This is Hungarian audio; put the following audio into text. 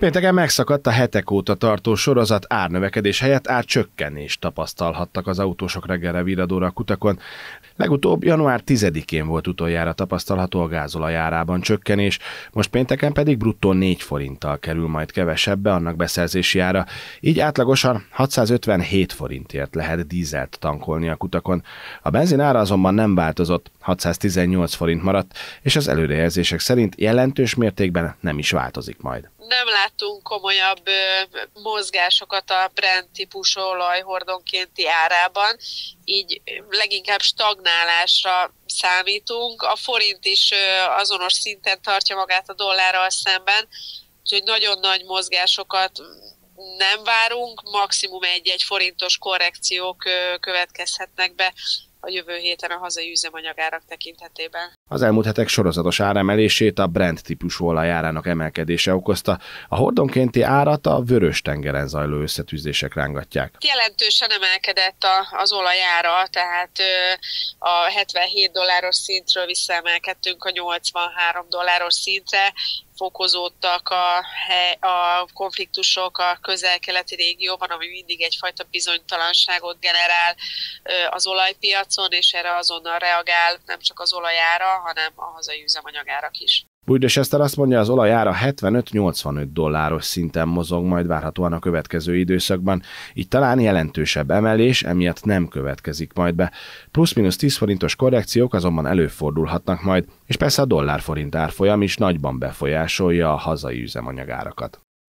Pénteken megszakadt a hetek óta tartó sorozat, árnövekedés helyett árcsökkenést tapasztalhattak az autósok reggelre virradóra a kutakon. Legutóbb január 10-én volt utoljára tapasztalható a gázolaj árában csökkenés, most pénteken pedig bruttó 4 forinttal kerül majd kevesebbe annak beszerzési ára, így átlagosan 657 forintért lehet dízelt tankolni a kutakon. A benzin ára azonban nem változott, 618 forint maradt, és az előrejelzések szerint jelentős mértékben nem is változik majd. Nem láttunk komolyabb mozgásokat a Brent típusú olaj hordonkénti árában, így leginkább stagnálásra számítunk. A forint is azonos szinten tartja magát a dollárral szemben, úgyhogy nagyon nagy mozgásokat nem várunk, maximum egy forintos korrekciók következhetnek be a jövő héten a hazai üzemanyagárak tekintetében. Az elmúlt hetek sorozatos áremelését a Brent típusú olajárának emelkedése okozta. A hordonkénti árat a Vörös-tengeren zajló összetűzések rángatják. Jelentősen emelkedett az olajára, tehát a $77 szintről visszaemelkedtünk a $83 szintre, fokozódtak a konfliktusok a közel-keleti régióban, ami mindig egyfajta bizonytalanságot generál az olajpiacon, és erre azonnal reagál nem csak az olajára, hanem a hazai üzemanyagárak is. Bújdos Eszter azt mondja, az olajára $75-85 szinten mozog majd várhatóan a következő időszakban, így talán jelentősebb emelés emiatt nem következik majd be. Plusz-minusz 10 forintos korrekciók azonban előfordulhatnak majd, és persze a dollár-forint árfolyam is nagyban befolyásolja a hazai üzemanyagárakat.